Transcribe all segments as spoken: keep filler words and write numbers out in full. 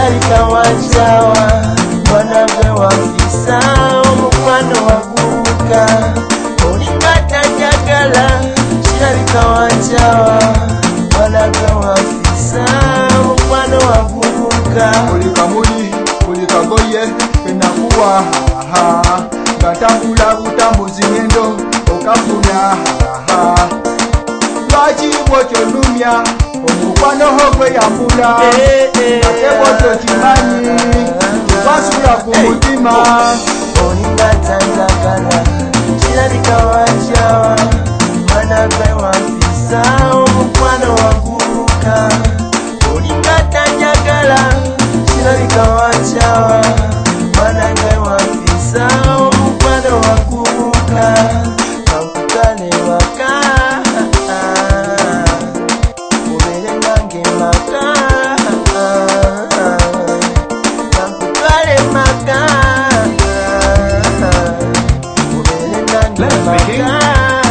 kirabika wanjawa mwana gwe wafisa omukwano wagubuka olinga tanjagala kirabika wanjawa mwana gwe wafisa omukwano wagubuka buli kamuli buli kagoye kenakuwa ngatambula butambuzi ngendo okafuna lwaki bwokyonumya omukwano ho gwe yambula ate bwotyo kimanyi twasula ku mutima olinga tanjagala kirabika wanjawa mwana gwe wafisa omukwano wagubuka olinga tanjagala kirabika wanjawa mwana gwe wafisa omukwano wagubuka kankutwale waka ubere nange maka kankutwale maka ubere nange maka.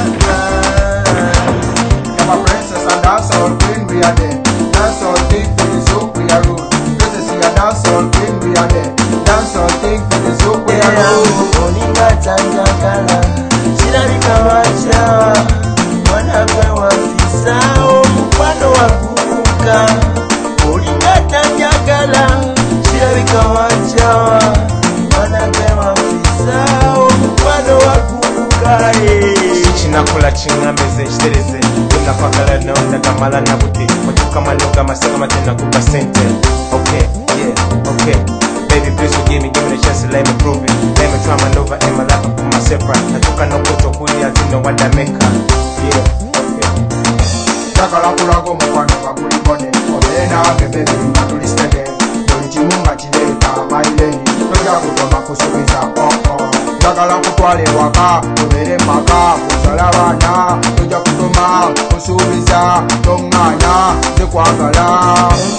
I'm a princess and dance all queen we are there. Dance all thing for the soap we are road. Princess we are dance all queen we are there. Dance all thing for the soap we are road. Olinga tanjagala kirabika wanjawa mwana gwe wafisa omukwano wagubuka olinga tanjagala kirabika wanjawa mwana gwe wafisa omukwano wagubuka. Kinakola kingameze kitereze nakwagala naondagamala nabuti otukamanoga masaka matena kuba sente. Okay, yeah, okay. Baby, please forgive me, give me the chance to let me prove it. Let me try my nova and my life for myself right. Natoka no kuto kuli I know what I make her. Yeah, okay. Takala kulago mukwano kakuli bone obere nange baby natulistege buli kimunga kireeta amaileni toja kutoma kusubiza koko takala kutwale waka obere maka kusala baana toja kutoma kusubiza tongana tekwagala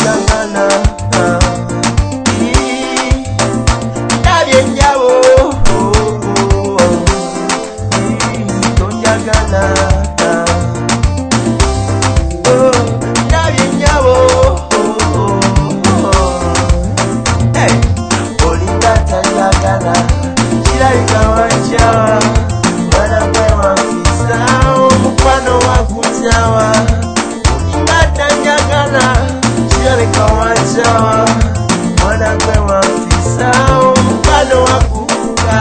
kirabika wanjawa mwana gwe wafisa omukwano wagujawa olinga tanjagala kirabika wanjawa mwana gwe wafisa omukwano wagubuka.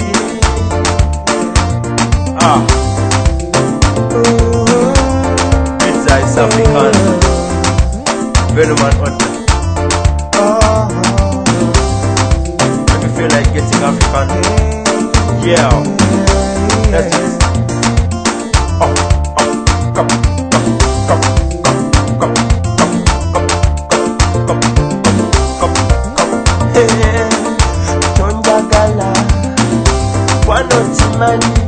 Ah, Pizza is African. Venom and Make me feel like getting African. Yeah, that's it. Oh, oh, come, come, come, come, come, come, come, come, come, come. Tonjagala wano timanyi